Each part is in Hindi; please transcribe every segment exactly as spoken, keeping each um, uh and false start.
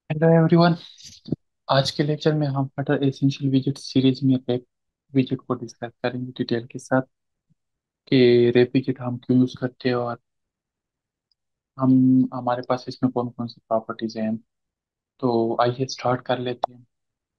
Hello everyone. आज के लेक्चर में हम फटर एसेंशियल विजिट सीरीज में रैप विजिट को डिस्कस करेंगे डिटेल के साथ कि रैप विजिट हम क्यों यूज करते हैं और हम हमारे पास इसमें कौन कौन सी प्रॉपर्टीज हैं। तो आइए स्टार्ट कर लेते हैं।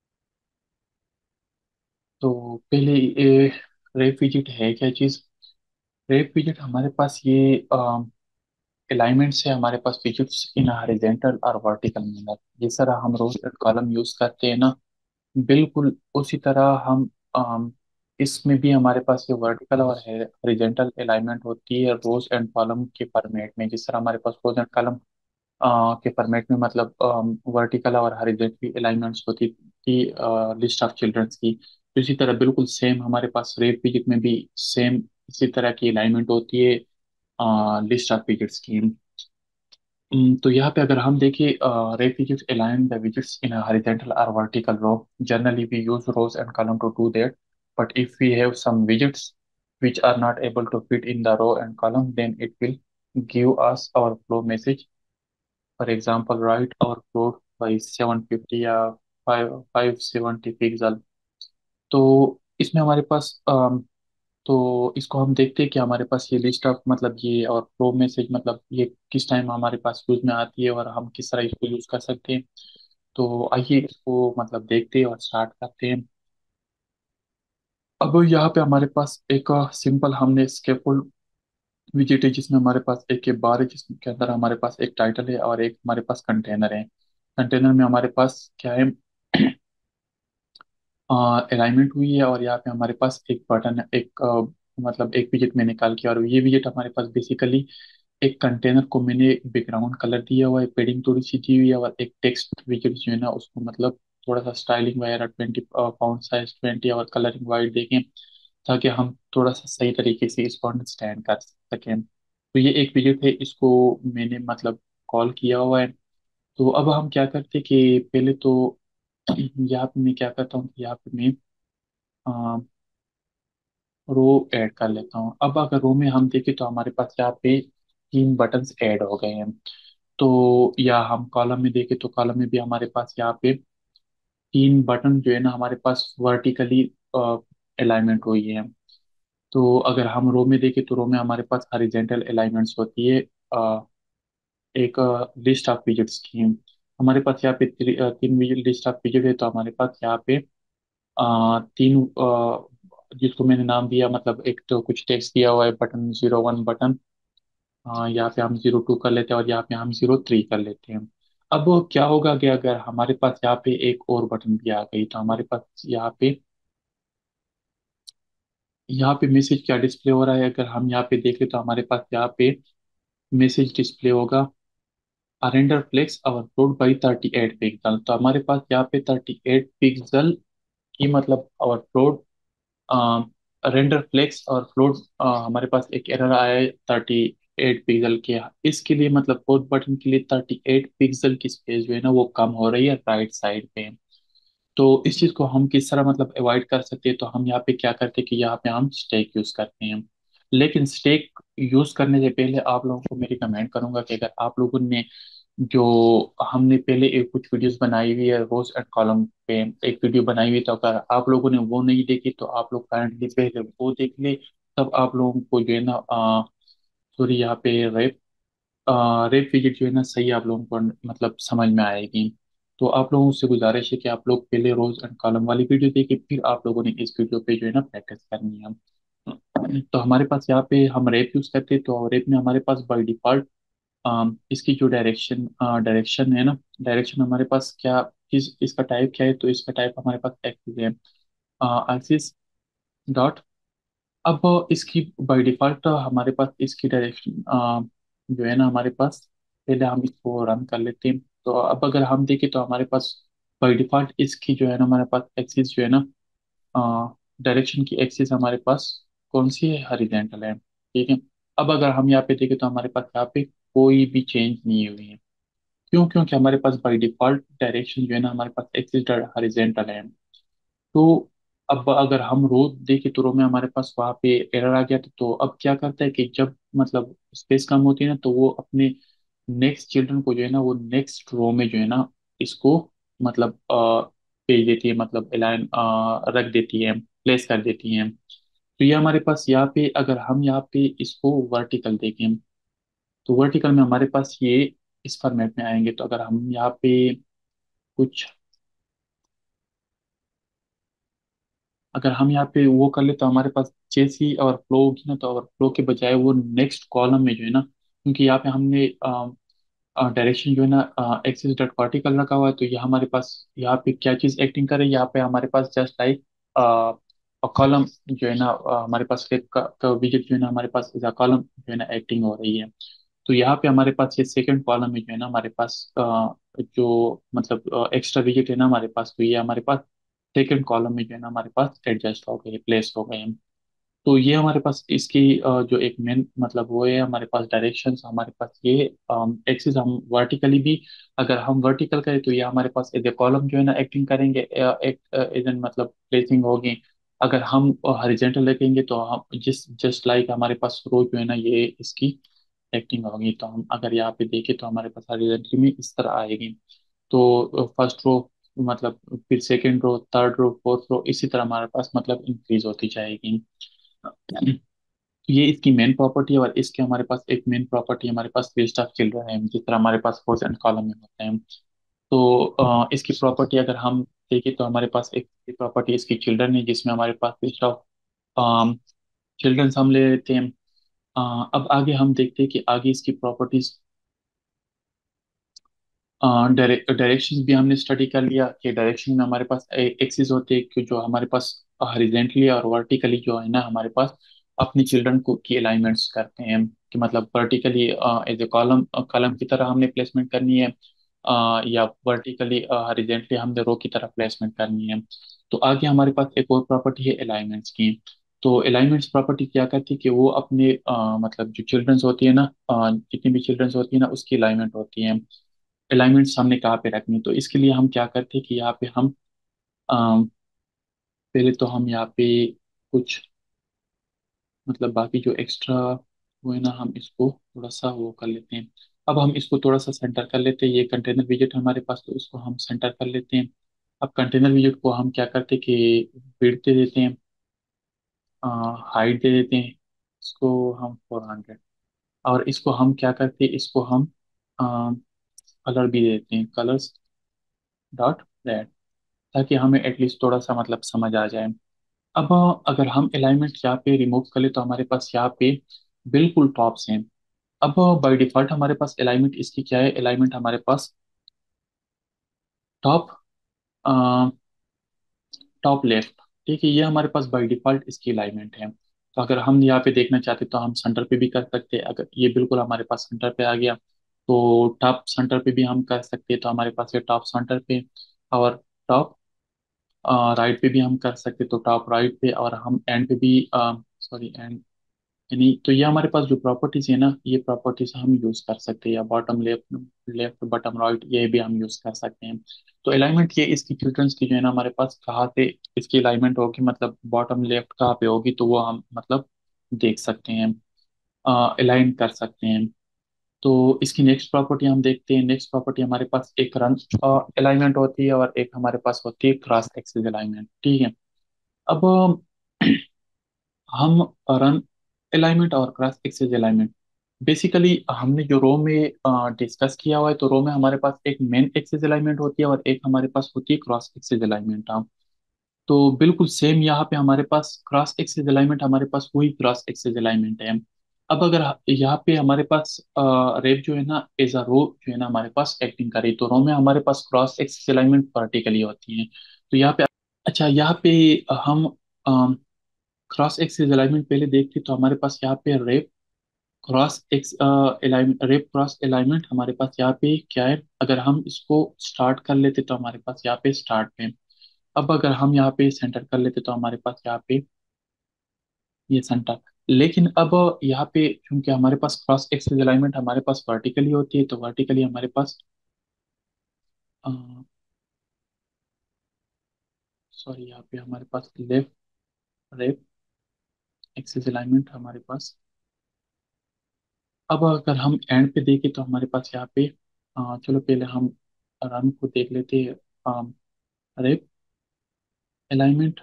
तो पहले ये रैप विजिट है क्या चीज़। रैप विजिट हमारे पास ये अलाइनमेंट से हमारे पास विजिट्स इन हॉरिजॉन्टल और वर्टिकल मैनर, जिस तरह हम रोज कॉलम यूज करते हैं ना, बिल्कुल उसी तरह हम अम, इसमें भी हमारे पास ये वर्टिकल और हॉरिजॉन्टल अलाइनमेंट होती है रोज एंड कॉलम के फॉर्मेट में। जिस तरह हमारे पास रोज एंड कॉलम के फॉर्मेट में मतलब वर्टिकल और हॉरिजॉन्टल अलाइनमेंट्स होती थी लिस्ट ऑफ चिल्ड्रंस की, तो इसी तरह बिल्कुल सेम हमारे पास रेप विजिट में भी सेम इसी तरह की अलाइनमेंट होती है लिस्ट ऑफ विजिट्स की। हम्म, तो यहाँ पे अगर हम देखें, रे widgets align the widgets in a horizontal or vertical row. Generally we use rows and column to do that, but if we have some widgets which are not able to fit in the row and column, then it will give us our flow message. For example, write our float by seven fifty या five five seventy पिक्सल। तो इसमें हमारे पास तो इसको हम देखते हैं कि हमारे पास ये लिस्ट ऑफ मतलब ये और फ्लो मैसेज मतलब ये किस टाइम हमारे पास यूज में आती है और हम किस तरह इसको यूज कर सकते हैं। तो आइए इसको मतलब देखते हैं और स्टार्ट करते हैं। अब यहाँ पे हमारे पास एक सिंपल हमने स्केपुल विजिट है जिसमें हमारे पास एक के बार है जिसके अंदर हमारे पास एक टाइटल है और एक हमारे पास कंटेनर है। कंटेनर में हमारे पास क्या है, अलाइनमेंट हुई है और यहाँ पे हमारे पास एक बटन है, एक अ, मतलब एक विजिट में निकाल के, और ये विजिट हमारे पास बेसिकली एक कंटेनर को मैंने बैकग्राउंड कलर दिया हुआ है, पेडिंग थोड़ी सी दी हुई है, और एक टेक्स्ट विजिट जो है ना उसको मतलब थोड़ा सा स्टाइलिंग वगैरह ट्वेंटी पाउंड साइज ट्वेंटी और कलरिंग वाइट देखें ताकि हम थोड़ा सा सही तरीके से इसको अंडरस्टैंड कर सकें। तो ये एक विजिट है, इसको मैंने मतलब कॉल किया हुआ है। तो अब हम क्या करते कि पहले तो यहाँ पे मैं क्या करता हूँ कि यहाँ पे मैं रो ऐड कर लेता हूँ। अब अगर रो में हम देखें तो हमारे पास यहाँ पे तीन बटन्स ऐड हो गए हैं। तो या हम कॉलम में देखें तो कॉलम में भी हमारे पास यहाँ पे तीन बटन जो है ना हमारे पास वर्टिकली अलाइनमेंट हुई है। तो अगर हम रो में देखें तो रो में हमारे पास हॉरिजॉन्टल अलाइनमेंट्स होती है अ, एक लिस्ट ऑफ विजिट्स की। हमारे पास यहाँ पे ती, अ, तीन विजिट लिस्ट ऑफ विजिट है, तो हमारे पास यहाँ पे अ, तीन अ, जिसको मैंने नाम दिया मतलब एक तो कुछ टेक्स्ट दिया हुआ है बटन जीरो वन बटन, हाँ यहाँ पे हम जीरो टू कर लेते हैं और यहाँ पे हम जीरो थ्री कर लेते हैं। अब क्या होगा कि अगर हमारे पास यहाँ पे एक और बटन भी आ गई तो हमारे पास यहाँ पे यहाँ पे मैसेज क्या डिस्प्ले हो रहा है, अगर हम यहाँ पे देखें तो हमारे पास यहाँ पे मैसेज डिस्प्ले होगा अरेंडर फ्लेक्स और float by thirty eight pixel. तो हमारे पास यहाँ पे थर्टी एट पिक्सल की मतलब और फ्लोट रेंडर फ्लेक्स और फ्लोट हमारे पास एक एरर आया है थर्टी एट पिक्सल के। इसके लिए मतलब फोर्थ बटन के लिए थर्टी एट पिक्सल की स्पेस जो है ना वो कम हो रही है राइट साइड पे। तो इस चीज को हम किस तरह मतलब अवॉइड कर सकते हैं, तो हम यहाँ पे क्या करते हैं कि यहाँ पे हम स्टेक यूज करते हैं। लेकिन स्टेक यूज करने से पहले आप लोगों को मैं रिकमेंड करूंगा कि अगर आप लोगों ने जो हमने पहले एक कुछ वीडियोस बनाई हुई है रोज एंड कॉलम पे एक वीडियो बनाई हुई, तो अगर आप लोगों ने वो नहीं देखी तो आप लोग काइंडली पहले वो देख ले, तब आप लोगों को जो है ना सॉरी यहाँ पे रेप रेप विजिट जो है ना सही आप लोगों को मतलब समझ में आएगी। तो आप लोगों से गुजारिश है कि आप लोग पहले रोज एंड कॉलम वाली वीडियो देखिए, फिर आप लोगों ने इस वीडियो पे जो है ना प्रैक्टिस करनी है। तो हमारे पास यहाँ पे हम रेप यूज करते हैं, तो रेप में हमारे पास बाय डिफॉल्ट अम, इसकी जो डायरेक्शन डायरेक्शन है ना, डायरेक्शन हमारे पास क्या इस इसका टाइप क्या है, तो इसका टाइप हमारे पास एक्सिस है, एक्सिस डॉट। अब इसकी बाय डिफॉल्ट हमारे पास इसकी डायरेक्शन जो है ना हमारे पास, पहले हम इसको रन कर लेते हैं। तो अब अगर हम देखें तो हमारे पास बाय डिफॉल्ट इसकी जो है ना हमारे पास एक्सिस जो है ना डायरेक्शन की एक्सिस हमारे पास कौन सी है, हॉरिजॉन्टल है, ठीक है। अब अगर हम यहाँ पे देखें तो हमारे पास यहाँ पे कोई भी चेंज नहीं हुई है। क्यों? क्योंकि हमारे पास बाय डिफॉल्ट डायरेक्शन जो है ना हमारे पास एक्सिस हॉरिजॉन्टल है। तो अब अगर हम रो देखें तो रो में हमारे पास वहाँ पे एरर आ गया था, तो अब क्या करता है कि जब मतलब स्पेस कम होती है ना तो वो अपने नेक्स्ट चिल्ड्रन को जो है ना वो नेक्स्ट रो में जो है ना इसको मतलब अ, भेज देती है, मतलब अलाइन रख देती है, प्लेस कर देती है। तो ये हमारे पास यहाँ पे, अगर हम यहाँ पे इसको वर्टिकल देखें, तो वर्टिकल में हमारे पास ये इस फॉर्मेट में आएंगे। तो अगर हम यहाँ पे कुछ, अगर हम यहाँ पे वो कर ले तो हमारे पास चेसी और फ्लो होगी ना, तो और फ्लो के बजाय वो नेक्स्ट कॉलम में जो है ना, क्योंकि यहाँ पे हमने डायरेक्शन जो है ना एक्सिस डॉट वर्टिकल रखा हुआ है, तो ये हमारे पास यहाँ पे क्या चीज एक्टिंग करे, यहाँ पे हमारे पास जस्ट लाइक कॉलम जो है ना, अ, हमारे पास एक विजिट जो है ना, हमारे पास इस कॉलम जो है ना एक्टिंग हो रही है। तो यहाँ पे हमारे पास ये सेकंड कॉलम में जो है ना हमारे पास अ, जो मतलब एक्स्ट्रा विजिट है ना हमारे पास, तो ये हमारे पास सेकंड कॉलम में जो है ना हमारे पास एडजस्ट हो गए, प्लेस हो गए हैं। तो ये हमारे पास इसकी अ, जो एक मेन मतलब वो है, हमारे पास डायरेक्शंस, हमारे पास ये एक्सिस हम वर्टिकली भी, अगर हम वर्टिकल करें तो ये हमारे पास एज ए कॉलम जो है ना एक्टिंग करेंगे, अ, एक एज एन मतलब प्लेसिंग होगी। अगर हम हॉरिजॉन्टल रखेंगे तो हम जिस जस्ट लाइक हमारे पास रो जो है ना ये इसकी एक्टिंग होगी। तो हम अगर यहाँ पे देखें तो हमारे पास हॉरिजॉन्टली में इस तरह आएगी। तो फर्स्ट रो मतलब, फिर second row, third row, fourth row, इसी तरह हमारे पास मतलब इंक्रीज होती जाएगी। ये इसकी मेन प्रॉपर्टी है। और इसके हमारे पास एक मेन प्रॉपर्टी हमारे पास लिस्ट ऑफ चिल्ड्रन है, जिस तरह हमारे पास रोज एंड कॉलम में होते हैं। तो अ, इसकी प्रॉपर्टी अगर हम देखें तो हमारे पास एक प्रॉपर्टी इसकी चिल्ड्रन है, जिसमें हमारे पास लिस्ट ऑफ चिल्ड्रन हम ले लेते हैं। अ, अब आगे हम देखते हैं कि आगे इसकी प्रॉपर्टीज, डायरेक्शन भी हमने स्टडी कर लिया कि डायरेक्शन में हमारे पास एक्सिस होते हैं कि जो हमारे पास हॉरिजेंटली और वर्टिकली जो है ना हमारे पास अपनी चिल्ड्रन को की अलाइनमेंट्स करते हैं। कि मतलब vertically as a column column की तरह हमने प्लेसमेंट करनी है, अ, या वर्टिकली हॉरिजेंटली हमने रो की तरह प्लेसमेंट करनी है। तो आगे हमारे पास एक और प्रॉपर्टी है अलाइनमेंट्स की। तो अलाइनमेंट्स प्रॉपर्टी क्या कहती है कि वो अपने अ, मतलब जो चिल्ड्रंस होती है ना, अ, जितनी भी चिल्ड्रंस होती है ना उसकी अलाइनमेंट होती है। अलाइनमेंट सामने कहाँ पे रखनी है, तो इसके लिए हम क्या करते हैं कि यहाँ पे हम अम, पहले तो हम यहाँ पे कुछ मतलब बाकी जो एक्स्ट्रा वो है ना, हम इसको थोड़ा सा वो कर लेते हैं। अब हम इसको थोड़ा सा सेंटर कर लेते हैं, ये कंटेनर विजेट हमारे पास, तो इसको हम सेंटर कर लेते हैं। अब कंटेनर विजेट को हम क्या करते हैं कि विड्थ दे देते हैं, हाइट दे देते हैं, इसको हम फोर हंड्रेड। और इसको हम क्या करते हैं, इसको हम कलर भी दे देते हैं, कलर्स डॉट रेड, ताकि हमें एटलीस्ट थोड़ा सा मतलब समझ आ जाए। अब अगर हम अलाइनमेंट यहाँ पे रिमूव कर ले तो हमारे पास यहाँ पे बिल्कुल टॉप्स हैं। अब बाय डिफॉल्ट हमारे पास अलाइनमेंट इसकी क्या है, अलाइनमेंट हमारे पास टॉप टॉप लेफ्ट, ठीक है, ये हमारे पास बाय डिफॉल्ट इसकी अलाइनमेंट है। तो अगर हम यहाँ पे देखना चाहते तो हम सेंटर पे भी कर सकते हैं, अगर ये बिल्कुल हमारे पास सेंटर पे आ गया तो टॉप सेंटर पे भी हम कर सकते हैं, तो हमारे पास ये टॉप सेंटर पे। और टॉप राइट पे भी हम कर सकते, तो टॉप राइट पे, और हम एंड पे भी, सॉरी एंड यानी, तो ये हमारे पास जो प्रॉपर्टीज है ना, ये प्रॉपर्टीज हम यूज कर सकते हैं, या bottom left, left bottom right, ये भी हम यूज कर सकते हैं। तो अलाइनमेंट ये इसकी चिल्ड्रंस की जो है ना हमारे पास कहाँ पे इसकी अलाइनमेंट होगी, मतलब बॉटम लेफ्ट कहाँ पे होगी, तो वो हम मतलब देख सकते हैं, अलाइन कर सकते हैं। तो इसकी नेक्स्ट प्रॉपर्टी हम देखते हैं। नेक्स्ट प्रॉपर्टी हमारे पास एक रन अलाइनमेंट होती है, और एक हमारे पास होती है क्रॉस एक्सिस अलाइनमेंट, ठीक है। अब हम रन अलाइनमेंट और क्रॉस एक्सिस अलाइनमेंट, बेसिकली हमने जो रो में डिस्कस किया हुआ है, तो रो में हमारे पास एक मेन एक्सिस अलाइनमेंट होती है और एक हमारे पास होती है क्रॉस एक्सिस अलाइनमेंट। हाँ, तो बिल्कुल सेम यहाँ पे हमारे पास क्रॉस एक्सिस अलाइनमेंट, हमारे पास वही क्रॉस एक्सिस अलाइनमेंट है। अब अगर ह- यहाँ पे हमारे पास रेप जो है ना एज अ रो जो है ना हमारे पास एक्टिंग करे, तो रो में हमारे पास क्रॉस एक्सिस अलाइनमेंट वर्टिकली होती है। तो यहाँ पे, अच्छा यहाँ पे हम क्रॉस एक्सिस अलाइनमेंट पहले देखते, तो हमारे पास यहाँ पे wrap cross ex alignment, wrap cross alignment हमारे पास यहाँ पे क्या है, अगर हम इसको स्टार्ट कर लेते तो हमारे पास यहाँ पे स्टार्ट पे। अब अगर हम यहाँ पे सेंटर कर लेते तो हमारे पास यहाँ पे ये सेंटर। लेकिन अब यहाँ पे क्योंकि हमारे पास क्रॉस एक्सिस अलाइनमेंट हमारे पास वर्टिकली होती है, तो वर्टिकली हमारे पास, सॉरी यहाँ पे हमारे पास लेफ्ट रेप एक्सिस अलाइनमेंट हमारे पास। अब अगर हम एंड पे देखें तो हमारे पास यहाँ पे, अ, चलो पहले हम रन को देख लेते हैं। रेप अलाइनमेंट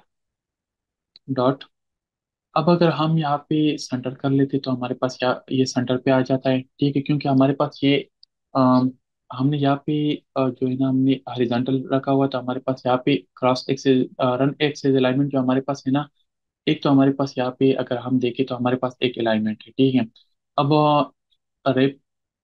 डॉट, अब अगर हम यहाँ पे सेंटर कर लेते तो हमारे पास क्या ये सेंटर पे आ जाता है, ठीक है, क्योंकि हमारे पास ये अम, हमने यहाँ पे अ, जो है ना हमने हॉरिजॉन्टल रखा हुआ था, हमारे पास यहाँ पे cross axis run axis alignment जो हमारे पास है ना, एक तो हमारे पास यहाँ पे अगर हम देखें तो हमारे पास एक अलाइनमेंट है, ठीक है। अब रेप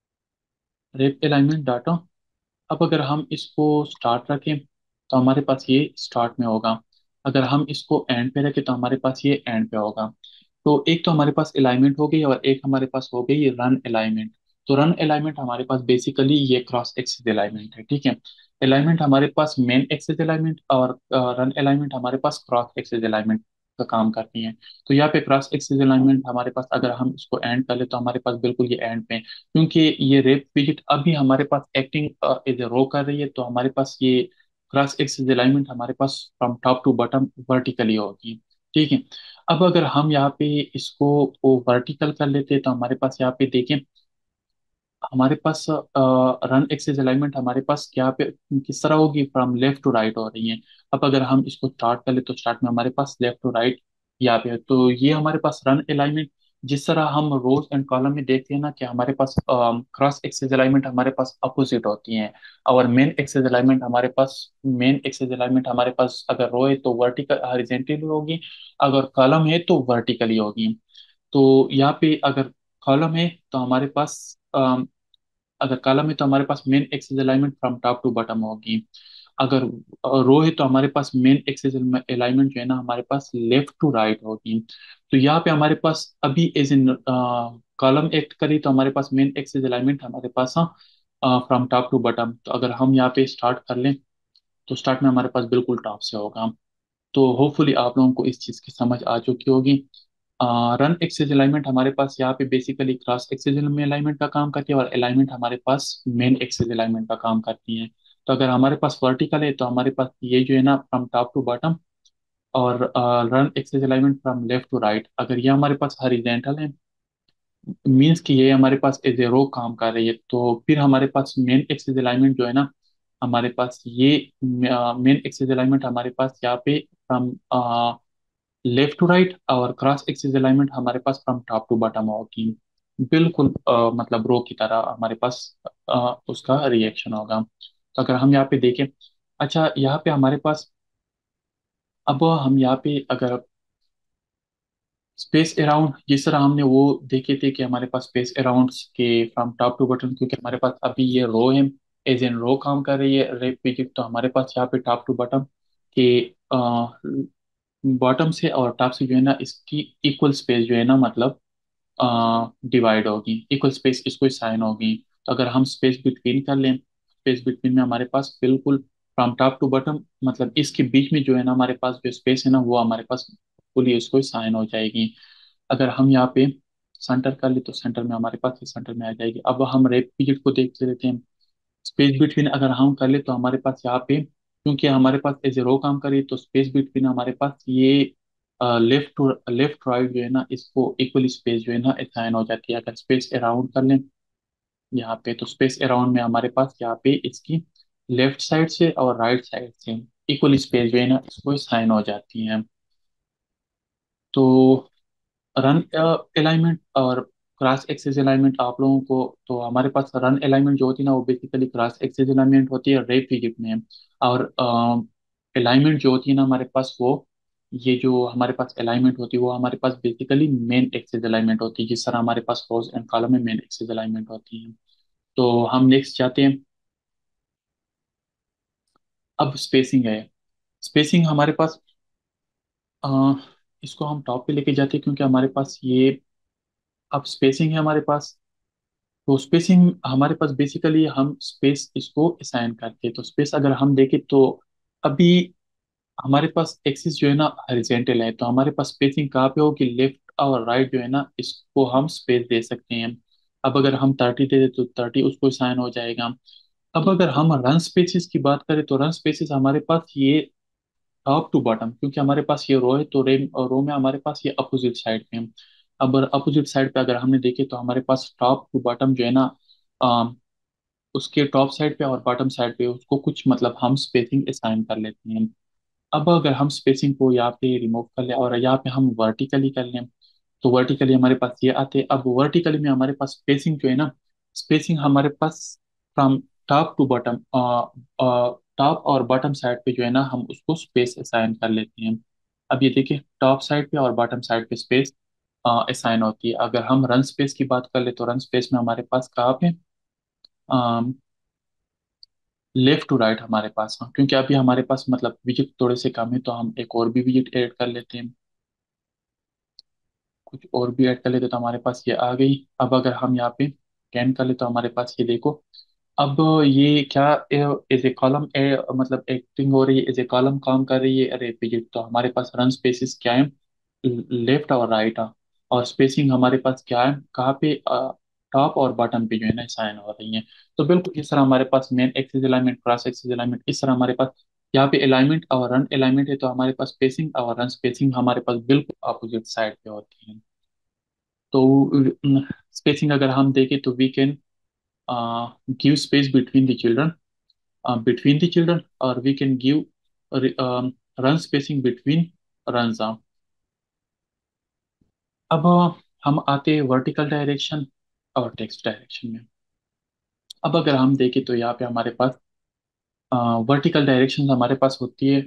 रेप अलाइनमेंट डाटा, अब अगर हम इसको स्टार्ट रखें तो हमारे पास ये स्टार्ट में होगा, अगर हम इसको एंड पे रखें तो हमारे पास ये एंड पे होगा। तो एक तो हमारे पास अलाइनमेंट हो गई और एक हमारे पास हो गई रन अलाइनमेंट। तो रन अलाइनमेंट हमारे पास बेसिकली ये क्रॉस एक्सिस अलाइनमेंट है, ठीक है। अलाइनमेंट हमारे पास मेन एक्सिस अलाइनमेंट और रन अलाइनमेंट हमारे पास क्रॉस एक्सिस अलाइनमेंट का काम करती हैं। तो यहाँ पे क्रॉस एक्सिस अलाइनमेंट हमारे पास अगर हम इसको एंड कर ले तो हमारे पास बिल्कुल ये एंड पे, क्योंकि ये रेप विजिट अभी हमारे पास एक्टिंग एज ए रो कर रही है, तो हमारे पास ये क्रॉस एक्सिस अलाइनमेंट हमारे पास from top to bottom vertically होगी, ठीक है। अब अगर हम यहाँ पे इसको वर्टिकल कर लेते हैं तो हमारे पास यहाँ पे देखें, हमारे पास रन एक्सिस अलाइनमेंट हमारे पास क्या पे किस तरह होगी, फ्रॉम लेफ्ट टू राइट हो रही है। अब अगर हम इसको स्टार्ट कर ले तो स्टार्ट में हमारे पास लेफ्ट टू राइट यहाँ पे है, तो ये हमारे पास रन अलाइनमेंट, जिस तरह हम रोज एंड कॉलम में देखते हैं ना कि हमारे पास क्रॉस एक्सिस अलाइनमेंट हमारे पास अपोजिट होती हैं, और मेन एक्सिस अलाइनमेंट हमारे पास मेन एक्सिस अलाइनमेंट हमारे पास अगर रो है तो वर्टिकल हॉरिजॉन्टली होगी, अगर कॉलम है तो वर्टिकली होगी। तो यहाँ पे अगर कॉलम है तो हमारे पास अगर कॉलम है तो हमारे पास main axis alignment from top to bottom होगी, अगर रो है तो हमारे पास मेन एक्सिस अलाइनमेंट जो है ना हमारे पास लेफ्ट टू राइट होगी। तो यहाँ पे हमारे पास अभी एज इन कॉलम एक्ट करी तो हमारे पास मेन एक्सिस अलाइनमेंट हमारे पास फ्रॉम टॉप टू बॉटम, तो अगर हम यहाँ पे स्टार्ट कर लें तो स्टार्ट में हमारे पास बिल्कुल टॉप से होगा। तो होपफुली आप लोगों को इस चीज़ की समझ आ चुकी होगी। रन एक्सिस अलाइनमेंट हमारे पास यहाँ पे बेसिकली क्रॉस एक्सिस में अलाइनमेंट का काम करती है, और अलाइनमेंट हमारे पास मेन एक्सिस अलाइनमेंट का काम करती है। तो अगर हमारे पास वर्टिकल है तो हमारे पास ये जो है ना फ्रॉम टॉप टू बॉटम, और run axis alignment from left to right, अगर ये हमारे पास हॉरिजॉन्टल है मीन्स कि ये हमारे पास एज ए रो काम कर रही है, तो फिर हमारे पास मेन एक्सिस अलाइनमेंट जो है ना हमारे पास ये मेन एक्सिस अलाइनमेंट हमारे पास यहाँ पे फ्रॉम लेफ्ट टू राइट, और क्रॉस एक्सिस अलाइनमेंट हमारे पास फ्रॉम टॉप टू बॉटम होगी, बिल्कुल अ, मतलब रो की तरह हमारे पास अ, उसका रिएक्शन होगा। तो अगर हम यहाँ पे देखें, अच्छा यहाँ पे हमारे पास, अब हम यहाँ पे अगर स्पेस अराउंड जिस तरह हमने वो देखे थे कि हमारे पास स्पेस अराउंड के फ्रॉम टॉप टू बॉटम, क्योंकि हमारे पास अभी ये रो है एज एन रो काम कर रही है रेप विजिट, तो हमारे पास यहाँ पे टॉप टू बॉटम के बॉटम से और टॉप से जो है ना इसकी इक्वल स्पेस जो है ना मतलब डिवाइड होगी, इक्वल स्पेस इसको साइन होगी। तो अगर हम स्पेस बिटवीन कर लें, स्पेस बिटवीन में हमारे पास बिल्कुल फ्रॉम टॉप टू बॉटम मतलब इसके बीच में जो है ना हमारे पास जो स्पेस है ना वो हमारे पास फुली उसको साइन हो जाएगी। अगर हम यहाँ पे सेंटर कर ले तो सेंटर में हमारे पास ये सेंटर में आ जाएगी। अब हम रेप पीरियड को देखते रहते हैं, स्पेस बिटवीन अगर हम कर ले तो हमारे पास यहाँ पे क्योंकि हमारे पास एज ए रो काम करी तो स्पेस बिटवीन हमारे पास ये लेफ्ट टू लेफ्ट राइट जो है ना इसको इक्वल स्पेस जो है ना असाइन हो जाती है। अगर स्पेस अराउंड कर लें यहाँ पे तो स्पेस अराउंड में हमारे पास यहाँ पे इसकी लेफ्ट साइड से और राइट साइड से इक्वल स्पेस जो है ना इसको असाइन हो जाती है। तो रन अलाइनमेंट और क्रॉस एक्सिस अलाइनमेंट आप लोगों को, तो हमारे पास रन अलाइनमेंट जो होती है ना वो बेसिकली क्रॉस एक्सिस अलाइनमेंट होती है रे फिजिक में, और अलाइनमेंट जो होती है ना हमारे पास वो ये जो हमारे पास अलाइनमेंट होती है वो हमारे पास बेसिकली मेन एक्सिस अलाइनमेंट होती है, जिस तरह हमारे पास रोज एंड कॉलम में मेन एक्सिस अलाइनमेंट होती है। तो हम नेक्स्ट जाते हैं। अब स्पेसिंग है, स्पेसिंग हमारे पास अ, इसको हम टॉप पे लेके जाते हैं क्योंकि हमारे पास ये अब स्पेसिंग है हमारे पास। तो स्पेसिंग हमारे पास बेसिकली हम स्पेस इसको असाइन करते हैं, तो स्पेस अगर हम देखें तो अभी हमारे पास एक्सिस जो है ना हॉरिजॉन्टल है, तो हमारे पास स्पेसिंग कहाँ पे हो कि लेफ्ट और राइट जो है ना इसको हम स्पेस दे सकते हैं। अब अगर हम थर्टी दे दे तो थर्टी उसको असाइन हो जाएगा। अब अगर हम रन स्पेसिस की बात करें तो रन स्पेसिस हमारे पास ये टॉप टू बॉटम, क्योंकि हमारे पास ये रो है तो रे रो में हमारे पास ये अपोजिट साइड पे है। अब अपोजिट साइड पे अगर हमने देखे तो हमारे पास टॉप टू बॉटम जो है ना उसके टॉप साइड पे और बॉटम साइड पे उसको कुछ मतलब हम स्पेसिंग असाइन कर लेते हैं। अब अगर हम स्पेसिंग को यहाँ पे रिमूव कर लें और यहाँ पे हम वर्टिकली कर लें, तो वर्टिकली हमारे पास ये आते हैं। अब वर्टिकली में हमारे पास स्पेसिंग जो है ना, स्पेसिंग हमारे पास from top to bottom, top और बॉटम साइड पे जो है ना हम उसको स्पेस असाइन कर लेते हैं। अब ये देखिए टॉप साइड पे और बॉटम साइड पे स्पेस असाइन होती है। अगर हम रन स्पेस की बात कर ले तो रन स्पेस में हमारे पास कहाँ पे लेफ्ट टू राइट हमारे पास, हाँ, क्योंकि अभी हमारे पास मतलब विजिट थोड़े से कम है तो हम एक और भी विजिट ऐड कर लेते हैं। कुछ और भी ऐड कर लेते तो हमारे पास ये आ गई। अब अगर हम यहाँ पे स्कैन कर ले तो हमारे पास ये देखो। अब ये क्या एज ए कॉलम मतलब एक्टिंग हो रही है, एज ए कॉलम काम कर रही है अरे विजिट। तो हमारे पास रन स्पेसिस क्या है, लेफ्ट और राइट है। और स्पेसिंग हमारे पास क्या है, कहाँ पे टॉप और बॉटम पे जो है ना साइन हो रही है। तो बिल्कुल इस तरह हमारे पास main axis alignment, cross axis alignment, इस तरह हमारे पास यहाँ पे अलाइनमेंट और रन अलाइनमेंट है। तो हमारे पास स्पेसिंग और रन स्पेसिंग हमारे पास बिल्कुल अपोजिट साइड पे होती है। तो स्पेसिंग अगर हम देखें तो we can give space between the children, between the children, और we can give run spacing between run. अब हम आते हैं वर्टिकल डायरेक्शन और टेक्स्ट डायरेक्शन में। अब अगर हम देखें तो यहाँ पे हमारे पास वर्टिकल डायरेक्शन हमारे पास होती है।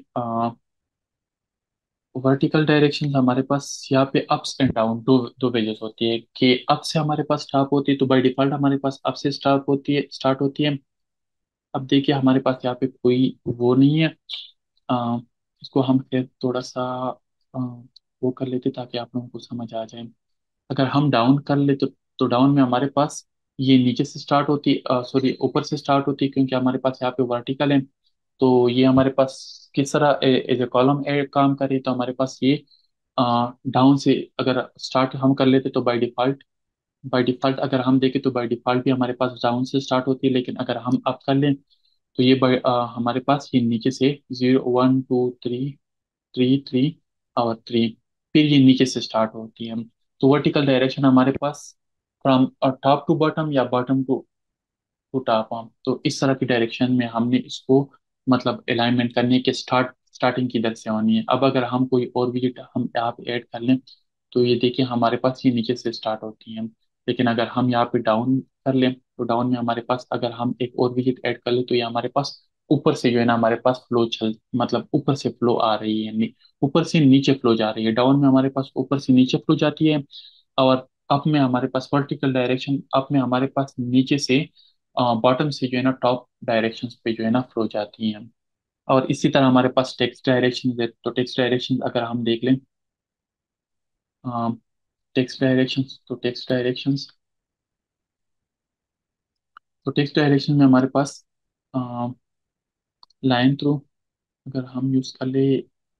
वर्टिकल डायरेक्शन हमारे पास यहाँ पे अप्स एंड डाउन दो दो वेजेस होती है कि अप से हमारे पास स्टार्ट होती है, तो बाय डिफॉल्ट हमारे पास अप से स्टार्ट होती है स्टार्ट होती है। अब देखिए हमारे पास यहाँ पे कोई वो नहीं है। अ, इसको हम फिर थोड़ा सा अ, वो कर लेते ताकि आप लोगों को समझ आ जाए। अगर हम डाउन कर ले तो तो डाउन में हमारे पास ये नीचे से स्टार्ट होती, सॉरी ऊपर से स्टार्ट होती है, क्योंकि हमारे पास यहाँ पे वर्टिकल है। तो ये हमारे पास किस तरह एज ए कॉलम ए काम करे, तो हमारे पास ये डाउन से अगर स्टार्ट हम कर लेते तो बाय डिफॉल्ट, बाय डिफॉल्ट अगर हम देखें तो बाय डिफॉल्ट भी हमारे पास डाउन से स्टार्ट होती है। लेकिन अगर हम अप कर लें तो ये by, अ, हमारे पास ये नीचे से zero one two three, three three और थ्री, फिर ये नीचे से स्टार्ट होती है। तो वर्टिकल डायरेक्शन हमारे पास फ्रॉम टॉप टू बॉटम या बॉटम टू टू टॉप। तो इस तरह की डायरेक्शन में हमने इसको मतलब अलाइनमेंट करने के स्टार्ट स्टार्टिंग की दर से होनी है। अब अगर हम कोई और भी हम यहाँ पे ऐड कर लें तो ये देखिए हमारे पास ये नीचे से स्टार्ट होती है। लेकिन अगर हम यहाँ पे डाउन कर लें तो डाउन में हमारे पास अगर हम एक और विजिट ऐड कर लें तो ये हमारे पास ऊपर से जो है ना हमारे पास फ्लो चल मतलब ऊपर से फ्लो आ रही है, नी- ऊपर से नीचे फ्लो जा रही है। डाउन में हमारे पास ऊपर से नीचे फ्लो जाती है। और अप में हमारे पास वर्टिकल डायरेक्शन, अप में हमारे पास नीचे से बॉटम से जो है ना टॉप डायरेक्शंस पे जो है ना फ्लो जाती हैं। और इसी तरह हमारे पास टेक्स्ट डायरेक्शन है। तो टेक्स्ट डायरेक्शन अगर हम देख लें, टेक्स्ट डायरेक्शंस तो टेक्स्ट डायरेक्शंस तो टेक्स्ट डायरेक्शन में हमारे पास लाइन थ्रू अगर हम यूज कर ले,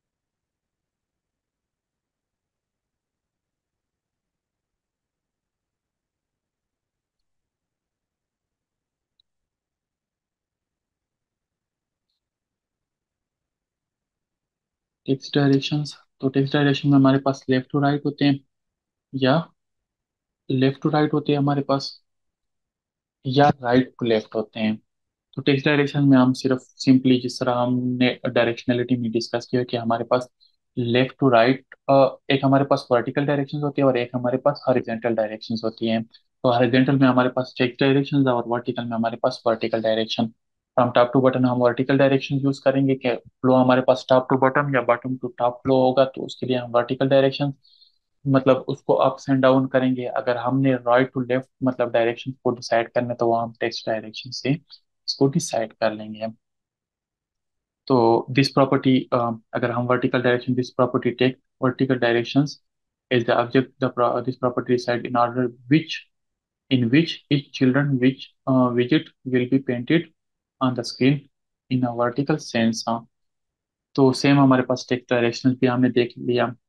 टेक्स्ट डायरेक्शंस तो टेक्स्ट डायरेक्शन में हमारे पास लेफ्ट टू राइट होते हैं, या लेफ्ट टू राइट होते हैं हमारे पास, या राइट टू लेफ्ट होते हैं। तो टेक्स्ट डायरेक्शन में हम सिर्फ सिंपली जिस तरह हमने डायरेक्शनलिटी में डिस्कस किया कि हमारे पास लेफ्ट टू राइट एक हमारे पास वर्टिकल डायरेक्शंस होती है और एक हमारे पास हॉरिजॉन्टल डायरेक्शंस होती हैं। तो हॉरिजॉन्टल में हमारे पास टेक्स्ट डायरेक्शंस और वर्टिकल में हमारे पास vertical direction. From top to bottom हम वर्टिकल डायरेक्शन यूज करेंगे कि फ्लो हमारे पास टॉप टू बटन या बटन टू टॉप फ्लो होगा, तो उसके लिए हम वर्टिकल डायरेक्शन मतलब उसको अप्स एंड डाउन करेंगे। अगर हमने राइट टू लेफ्ट मतलब डायरेक्शन को डिसाइड करना है तो वो हम टेक्स्ट डायरेक्शन से इसको डिसाइड कर लेंगे। तो दिस प्रॉपर्टी, अगर हम vertical direction this property take vertical directions is the object the pro this property decide in order which in which each children which uh, widget will be painted on the screen in a vertical sense। हाँ, तो सेम हमारे पास टेक्स्ट डायरेक्शन भी हमने देख लिया।